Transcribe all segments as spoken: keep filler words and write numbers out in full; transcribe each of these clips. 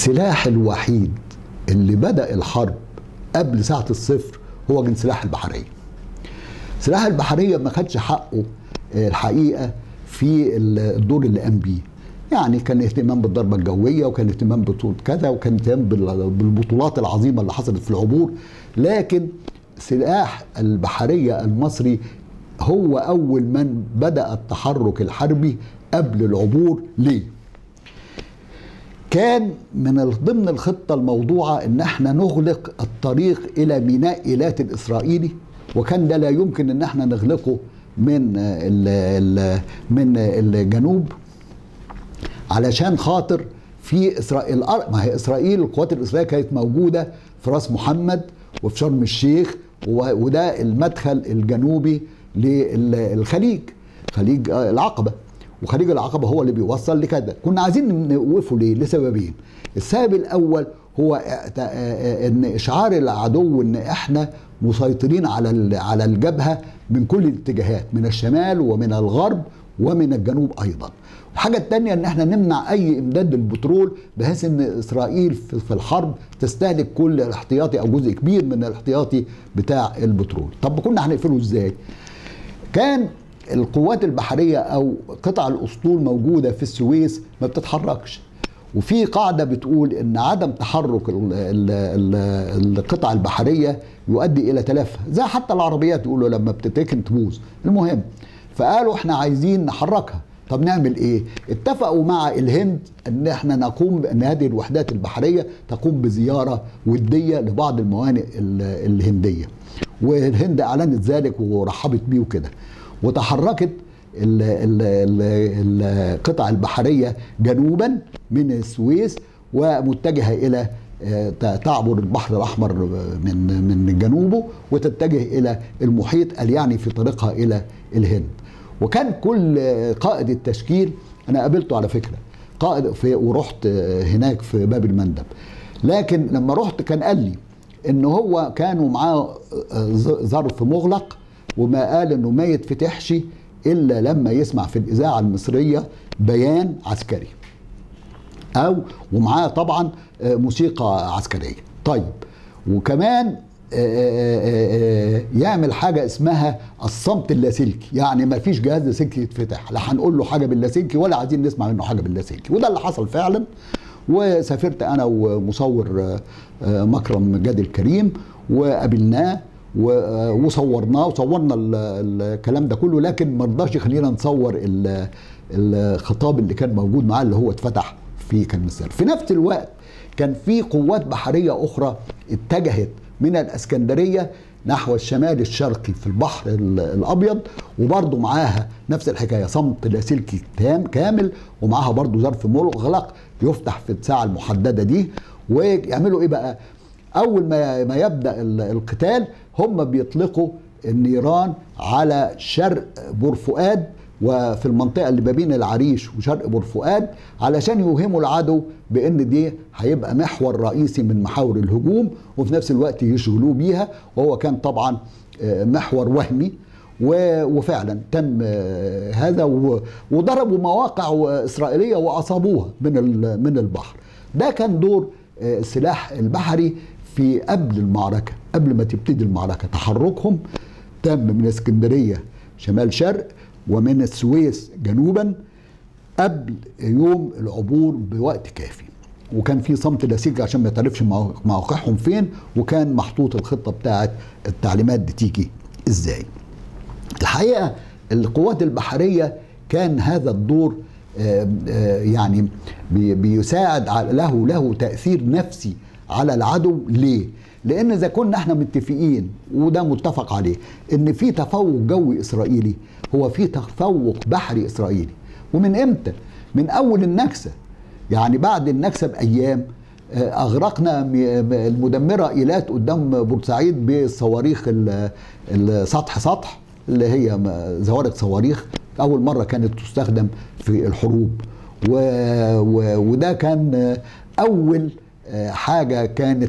السلاح الوحيد اللي بدأ الحرب قبل ساعة الصفر هو كان سلاح البحرية. سلاح البحرية ما خدش حقه الحقيقة في الدور اللي قام بيه. يعني كان اهتمام بالضربة الجوية، وكان اهتمام بطولة كذا، وكان اهتمام بالبطولات العظيمة اللي حصلت في العبور، لكن سلاح البحرية المصري هو أول من بدأ التحرك الحربي قبل العبور. ليه؟ كان من ضمن الخطة الموضوعة ان احنا نغلق الطريق الى ميناء ايلات الاسرائيلي، وكان ده لا يمكن ان احنا نغلقه من ال ال من الجنوب، علشان خاطر في اسرائيل. ما هي اسرائيل القوات الاسرائيليه كانت موجوده في راس محمد وفي شرم الشيخ، وده المدخل الجنوبي للخليج، خليج العقبه، وخليج العقبة هو اللي بيوصل لكده. كنا عايزين نوقفه ليه؟ لسببين. السبب الأول هو ان اشعار العدو ان احنا مسيطرين على على الجبهة من كل الاتجاهات، من الشمال ومن الغرب ومن الجنوب ايضا. الحاجة الثانية ان احنا نمنع اي امداد للبترول، بحيث ان اسرائيل في الحرب تستهلك كل الاحتياطي او جزء كبير من الاحتياطي بتاع البترول. طب كنا هنقفله ازاي؟ كان القوات البحرية أو قطع الأسطول موجودة في السويس ما بتتحركش، وفي قاعدة بتقول إن عدم تحرك القطع البحرية يؤدي إلى تلفها، زي حتى العربيات يقولوا لما بتتركن تبوظ. المهم، فقالوا إحنا عايزين نحركها. طب نعمل إيه؟ اتفقوا مع الهند إن إحنا نقوم إن هذه الوحدات البحرية تقوم بزيارة ودية لبعض الموانئ الهندية، والهند أعلنت ذلك ورحبت بيه وكده، وتحركت القطع البحرية جنوبا من السويس ومتجهة إلى تعبر البحر الأحمر من من جنوبه وتتجه إلى المحيط، يعني في طريقها إلى الهند. وكان كل قائد التشكيل، أنا قابلته على فكرة قائد في ورحت هناك في باب المندب، لكن لما رحت كان قال لي إن هو كانوا معاه ظرف مغلق، وما قال انه ما يتفتحش الا لما يسمع في الاذاعه المصريه بيان عسكري، او ومعاه طبعا موسيقى عسكريه. طيب، وكمان يعمل حاجه اسمها الصمت اللاسلكي، يعني ما فيش جهاز لاسلكي يتفتح، لا هنقول له حاجه باللاسلكي ولا عايزين نسمع منه حاجه باللاسلكي. وده اللي حصل فعلا. وسافرت انا ومصور مكرم جاد الكريم وقابلناه وصورناه وصورنا الكلام ده كله، لكن ما رضاش يخلينا نصور الخطاب اللي كان موجود معاه اللي هو اتفتح في كلمسار. في نفس الوقت كان في قوات بحريه اخرى اتجهت من الاسكندريه نحو الشمال الشرقي في البحر الابيض، وبرضه معاها نفس الحكايه، صمت لاسلكي تام كامل، ومعاها برضه ظرف مغلق يفتح في الساعه المحدده دي. ويعملوا ايه بقى؟ اول ما ما يبدا القتال هم بيطلقوا النيران على شرق بورفؤاد وفي المنطقه اللي ما بين العريش وشرق بورفؤاد، علشان يوهموا العدو بان دي هيبقى محور رئيسي من محاور الهجوم، وفي نفس الوقت يشغلوه بيها. وهو كان طبعا محور وهمي، وفعلا تم هذا، وضربوا مواقع اسرائيليه واصابوها من من البحر. ده كان دور السلاح البحري في قبل المعركة، قبل ما تبتدي المعركة. تحركهم تم من اسكندرية شمال شرق ومن السويس جنوبا قبل يوم العبور بوقت كافي، وكان في صمت لاسلكي عشان ما تعرفش موقعهم فين، وكان محطوط الخطة بتاعت التعليمات دي تيجي ازاي. الحقيقة القوات البحرية كان هذا الدور يعني بيساعد له له تأثير نفسي على العدو. ليه؟ لأن إذا كنا احنا متفقين، وده متفق عليه، إن في تفوق جوي إسرائيلي، هو في تفوق بحري إسرائيلي. ومن إمتى؟ من أول النكسة، يعني بعد النكسة بأيام أغرقنا المدمرة إيلات قدام بورسعيد بالصواريخ السطح سطح اللي هي زوارق صواريخ، أول مرة كانت تستخدم في الحروب. و... و... وده كان أول حاجة كانت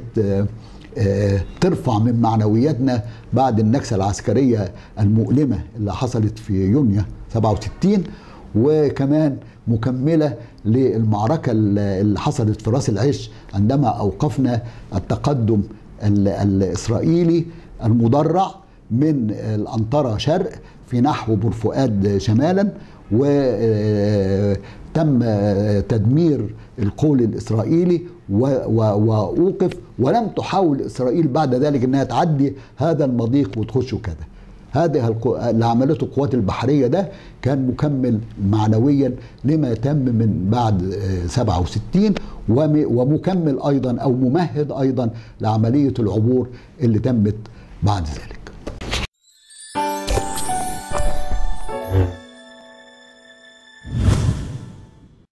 ترفع من معنوياتنا بعد النكسة العسكرية المؤلمة اللي حصلت في يونيو سبعة وستين. وكمان مكملة للمعركة اللي حصلت في راس العش عندما أوقفنا التقدم الإسرائيلي المدرع من الأنطرة شرق في نحو بورفؤاد شمالا، وتم تدمير القول الإسرائيلي وأوقف، ولم تحاول إسرائيل بعد ذلك أنها تعدي هذا المضيق وتخش كذا. هذه اللي عملته القوات البحرية ده كان مكمل معنويا لما تم من بعد سبعة وستين، ومكمل أيضا أو ممهد أيضا لعملية العبور اللي تمت بعد ذلك.